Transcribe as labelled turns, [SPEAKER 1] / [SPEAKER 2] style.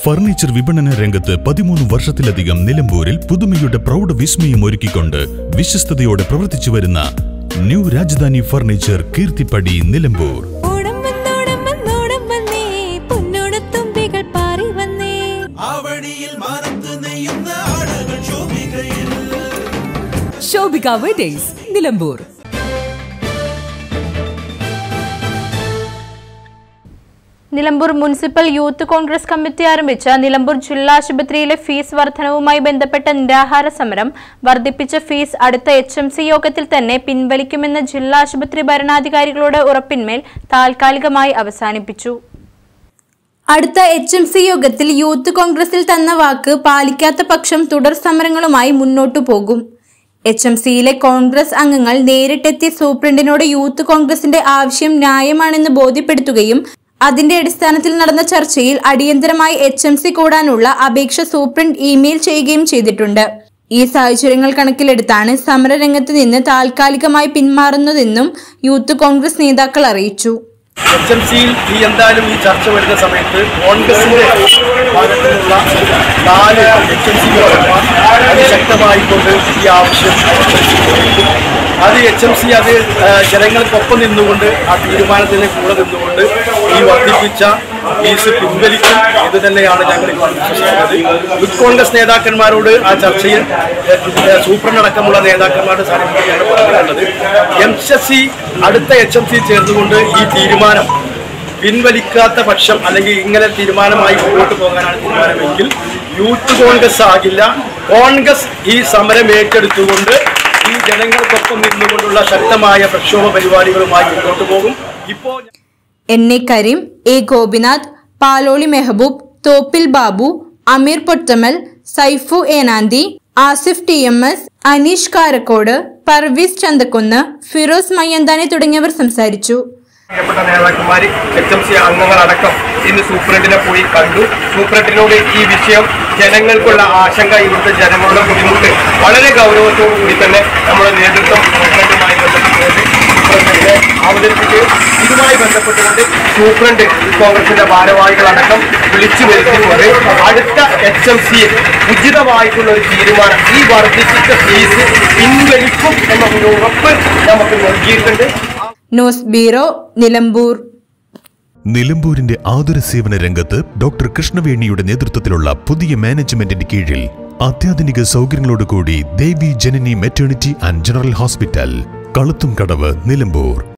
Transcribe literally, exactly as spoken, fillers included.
[SPEAKER 1] Furniture വിപണന രംഗത്ത് പതിമൂന്ന് വർഷത്തിലധികം നിലമ്പൂരിൽ പുതുമയുടെ പ്രൗഢ വിസ്മയം ഒരുക്കിക്കൊണ്ട് വിശ്വസ്തയോടെ പ്രവർത്തിച്ചു വരുന്ന new Rajadhani furniture Keerthippadi Nilambur.
[SPEAKER 2] Shobhika weddings Nilambur.
[SPEAKER 3] Nilambur municipal Youth Congress committee ആരംഭിച്ച നിലമ്പൂർ ജില്ലാ ആശുപത്രിയിലെ ഫീസ് വർധനവുമായി ബന്ധപ്പെട്ട നിരാഹാര സമരം വർദ്ധിപ്പിച്ച ഫീസ് അടുത്ത എച്ച് എം സി യോഗത്തിൽ തന്നെ പിൻവലിക്കുമെന്ന ജില്ലാ ആശുപത്രി ഭരണാധികാരികളുടെ ഉറപ്പിന്മേൽ താൽക്കാലികമായി അവസാനിപ്പിച്ചു. അടുത്ത എച്ച് എം സി യോഗത്തിൽ യൂത്ത് കോൺഗ്രസിൽ തന്ന വാക്ക് പാലിക്കാത്ത പക്ഷം തുടർ സമരങ്ങളുമായി മുന്നോട്ടു പോകും. എച്ച് എം സിയിലെ കോൺഗ്രസ് അംഗങ്ങൾ നേരിട്ടെത്തി സൂപ്രണ്ടിനോട് യൂത്ത് കോൺഗ്രസിന്റെ ആവശ്യം ന്യായമാണെന്ന് ബോധ്യപ്പെടുത്തുകയും അതിന്റെ അടിസ്ഥാനത്തിൽ നടന്ന ചർച്ചയിൽ അടിയന്തരമായി എച്ച് എം സി കൂടാനുള്ള അപേക്ഷ സൂപ്രണ്ട് ഇമെയിൽ ചെയ്യുകയും ചെയ്തിട്ടുണ്ട്. ഈ സാഹചര്യങ്ങൾ കണക്കിലെടുത്താണ് സമരരംഗത്ത് നിന്ന് താൽക്കാലികമായി പിന്മാറുന്നതെന്നും യൂത്ത് കോൺഗ്രസ് നേതാക്കൾ അറിയിച്ചു.
[SPEAKER 4] എച്ച് എം സിയിൽ ഈ എന്തായാലും ഈ ചർച്ച വരുന്ന സമയത്ത് കോൺഗ്രസിന്റെ ഭാഗത്തുനിന്നുള്ള നാല് എച്ച് എം സി അതിശക്തമായിക്കൊണ്ട് ഈ ആവശ്യം അത് എച്ച് എം സി അത് ജനങ്ങൾക്കൊപ്പം നിന്നുകൊണ്ട് ആ തീരുമാനത്തിന് കൂടെ നിന്നുകൊണ്ട് ഈ വർദ്ധിപ്പിച്ച ഫീസ് പിൻവലിക്കും ഇത് തന്നെയാണ് ഞങ്ങൾ വിശ്വസിക്കുന്നത്. യൂത്ത് കോൺഗ്രസ് നേതാക്കന്മാരോട് ആ ചർച്ചയിൽ സൂപ്രണ്ടടക്കമുള്ള നേതാക്കന്മാരുടെ സാന്നിധ്യത്തിൽ ഞങ്ങൾ പറഞ്ഞിട്ടുള്ളത് എച്ച് എസ് സി അടുത്ത എച്ച് എം സി ചേർന്നുകൊണ്ട് ഈ തീരുമാനം പിൻവലിക്കാത്ത പക്ഷം അല്ലെങ്കിൽ ഇങ്ങനെ തീരുമാനമായി മുന്നോട്ട് പോകാനാണ് തീരുമാനമെങ്കിൽ യൂത്ത് കോൺഗ്രസ് ആകില്ല, കോൺഗ്രസ് ഈ സമരം ഏറ്റെടുത്തുകൊണ്ട് ഈ ജനങ്ങൾക്കൊപ്പം നിന്നുകൊണ്ടുള്ള ശക്തമായ പ്രക്ഷോഭ പരിപാടികളുമായി മുന്നോട്ട് പോകും. ഇപ്പോൾ
[SPEAKER 3] N A Kareem, A Gopinath, Paloli Mehboob, Thoppil Babu, Ameer Pottamal, Saifu Enanthi, Asif T M S, Anish Karakkode, Parvez Chanthakkunnu, Firoz Mayyanthani തുടങ്ങിയവർ സംസാരിച്ചു.
[SPEAKER 4] പ്രിയപ്പെട്ട നേതാക്കന്മാർ എച്ച് എം സി അംഗങ്ങളടക്കം ഇന്ന് സൂപ്രണ്ടിനെ പോയി കണ്ടു. സൂപ്രണ്ടിനോട് ഈ വിഷയം ജനങ്ങൾക്കുള്ള ആശങ്ക, ഇവിടുത്തെ ജനങ്ങളുടെ ബുദ്ധിമുട്ട് വളരെ ഗൗരവത്തോടു കൂടി തന്നെ നമ്മുടെ നേതൃത്വം സൂപ്രണ്ടുമായി ബന്ധപ്പെട്ടുകൊണ്ട് സൂപ്രണ്ടിനെ അവതരിപ്പിക്കുകയും ഇതുമായി ബന്ധപ്പെട്ടുകൊണ്ട് സൂപ്രണ്ട് കോൺഗ്രസിന്റെ ഭാരവാഹികളടക്കം വിളിച്ചു വരുത്തിക്കൊണ്ട് അടുത്ത എച്ച് എം സിയിൽ ഉചിതമായിട്ടുള്ള ഒരു തീരുമാനം ഈ വർദ്ധിപ്പിച്ച ഫീസ് പിൻവലിക്കും എന്ന ഒരു ഉറപ്പ് നമുക്ക് നൽകിയിട്ടുണ്ട്.
[SPEAKER 3] News bureau Nilambur.
[SPEAKER 1] നിലമ്പൂരിന്റെ ആതുര സേവന രംഗത്ത് ഡോക്ടർ കൃഷ്ണവേണിയുടെ നേതൃത്വത്തിലുള്ള പുതിയ മാനേജ്മെന്റിന്റെ കീഴിൽ അത്യാധുനിക സൗകര്യങ്ങളോടുകൂടി Devi Janani maternity and general hospital, Kaluthumkadavu, Nilambur.